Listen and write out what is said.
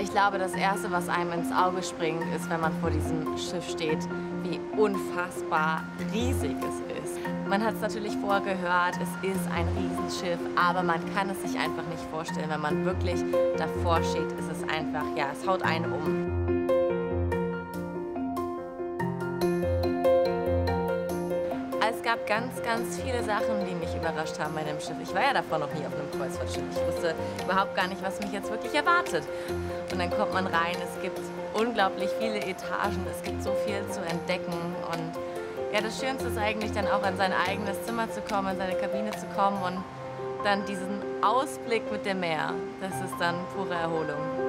Ich glaube, das Erste, was einem ins Auge springt, ist, wenn man vor diesem Schiff steht, wie unfassbar riesig es ist. Man hat es natürlich vorher gehört, es ist ein Riesenschiff, aber man kann es sich einfach nicht vorstellen. Wenn man wirklich davor steht, ist es einfach, ja, es haut einen um. Es gab ganz, ganz viele Sachen, die mich überrascht haben bei dem Schiff. Ich war ja davor noch nie auf einem Kreuzfahrtschiff. Ich wusste überhaupt gar nicht, was mich jetzt wirklich erwartet. Und dann kommt man rein, es gibt unglaublich viele Etagen, es gibt so viel zu entdecken. Und ja, das Schönste ist eigentlich dann auch in sein eigenes Zimmer zu kommen, in seine Kabine zu kommen und dann diesen Ausblick mit dem Meer. Das ist dann pure Erholung.